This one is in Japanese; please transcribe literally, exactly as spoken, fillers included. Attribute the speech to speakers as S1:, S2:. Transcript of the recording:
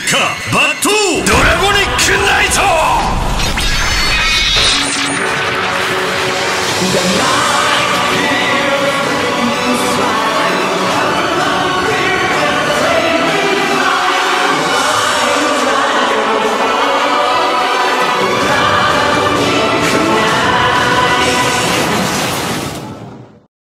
S1: カバットドラゴニックナイト。